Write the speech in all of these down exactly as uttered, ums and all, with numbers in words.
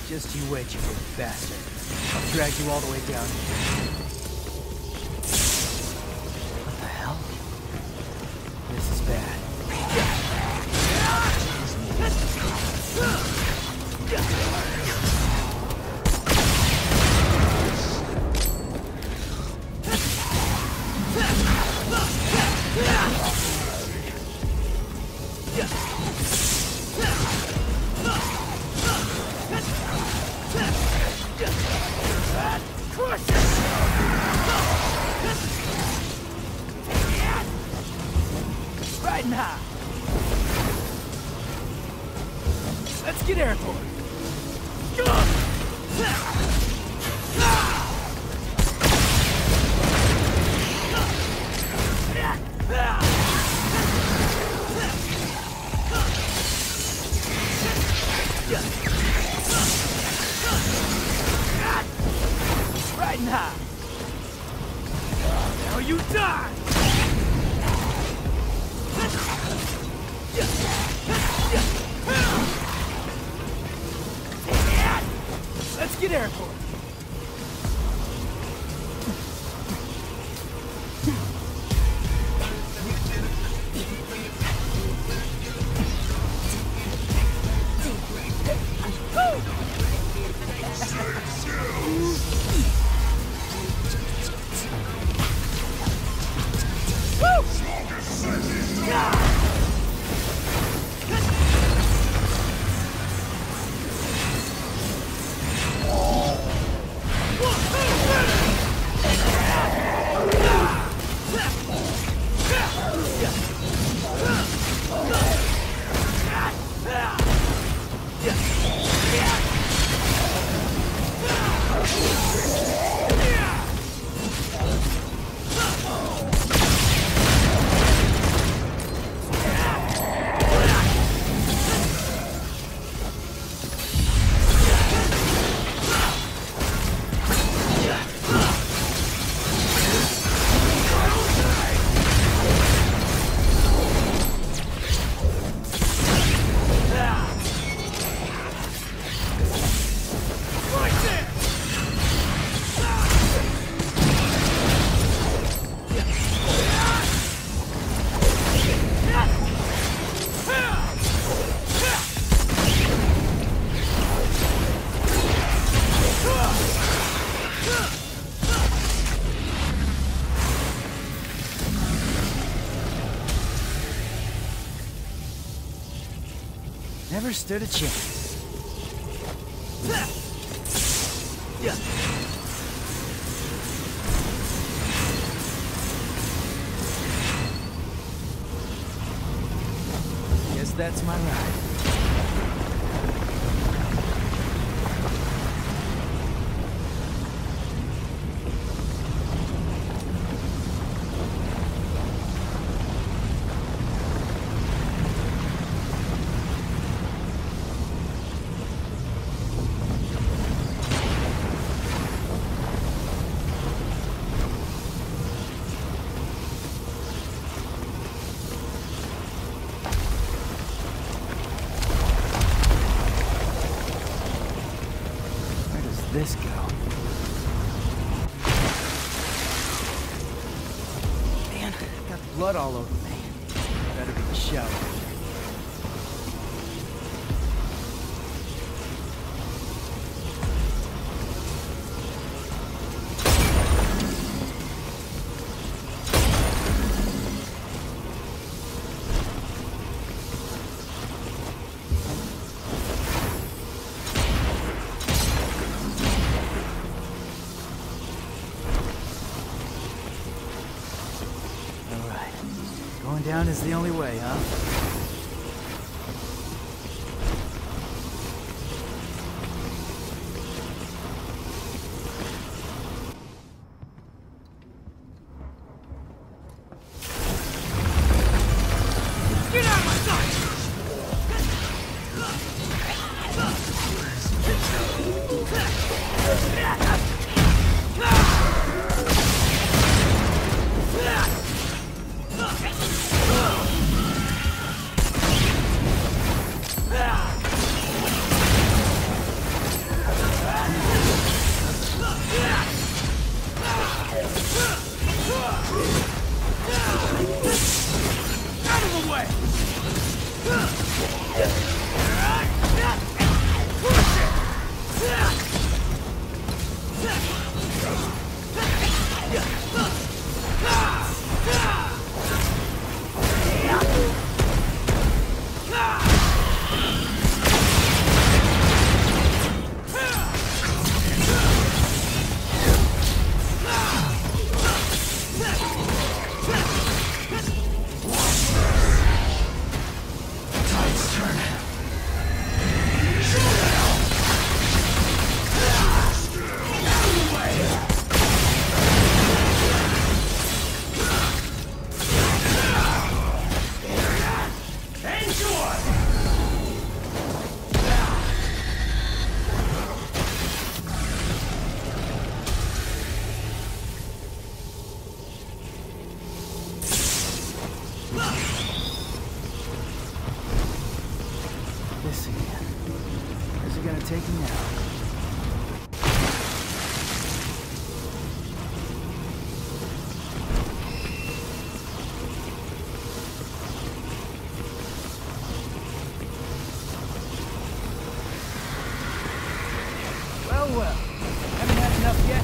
Just you wait, you little bastard. I'll drag you all the way down here. What the hell? This is bad. Right now. Let's get airborne. Right now. Now you die. Let's get airborne. Never stood a chance. Guess that's my ride. This go? Man, I got blood all over me. Better be the shower. Going down is the only way, huh? Get out of my sight! now. Well, well. Haven't had enough yet?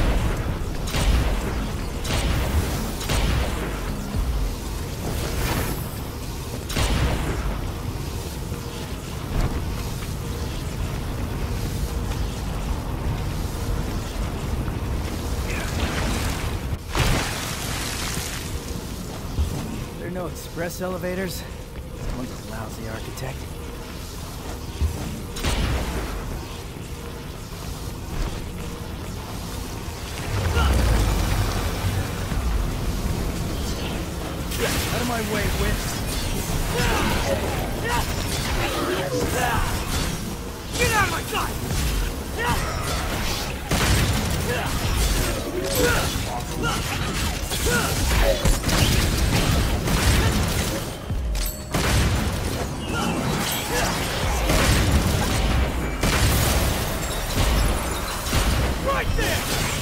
There are no express elevators? One's a lousy architect. Out of my way, Witch. Get out of my sight! Right there!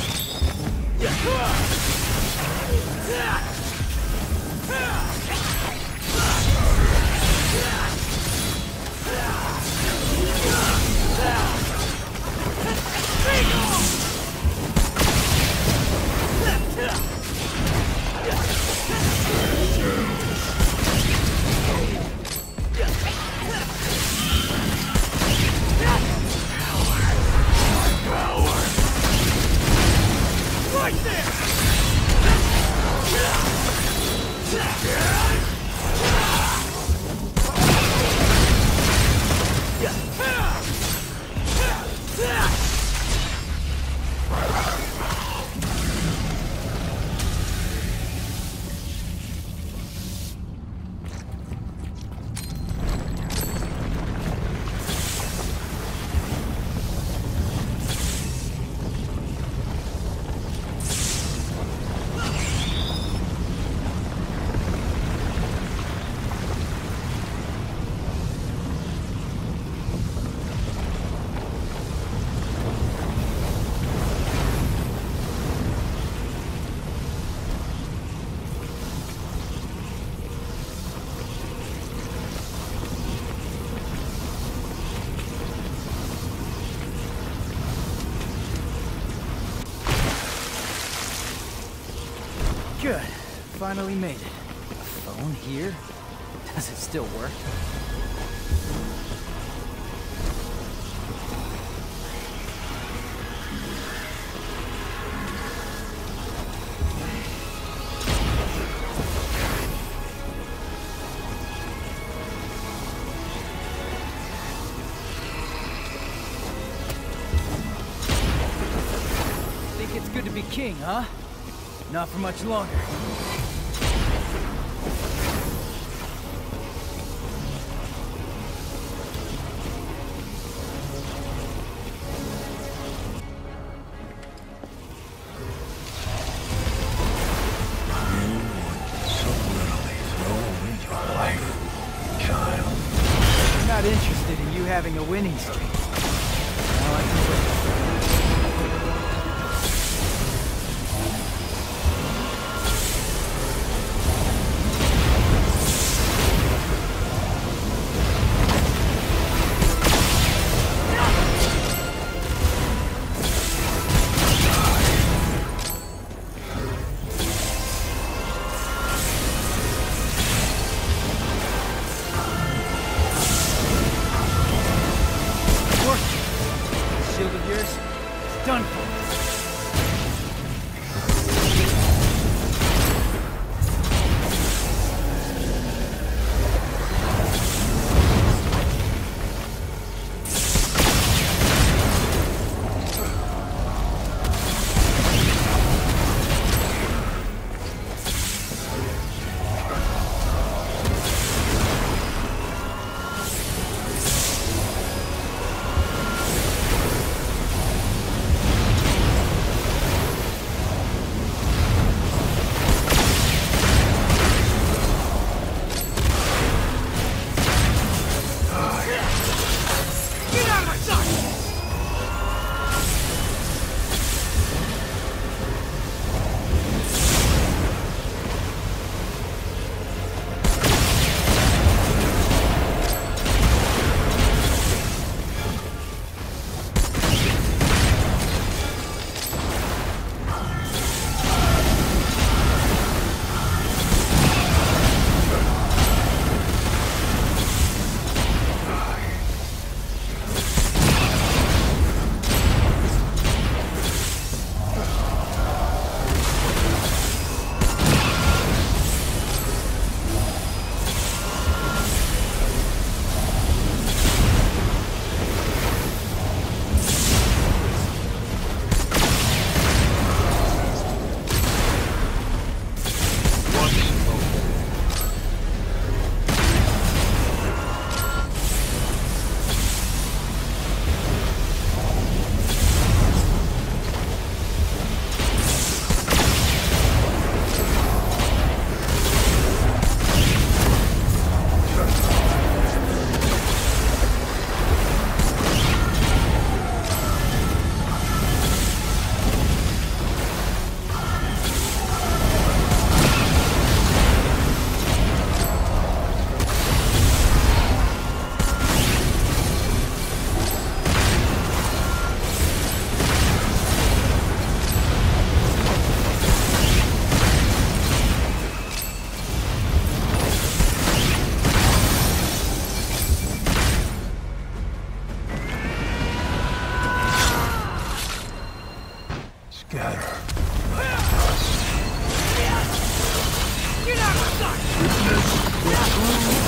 Right there! Good. Finally made it. A phone here? Does it still work? Think it's good to be king, huh? Not for much longer. I'm not interested in you having a winning streak. Now I can wait. Shield of yours is done for. Scatter. You're not stuck! Witness the true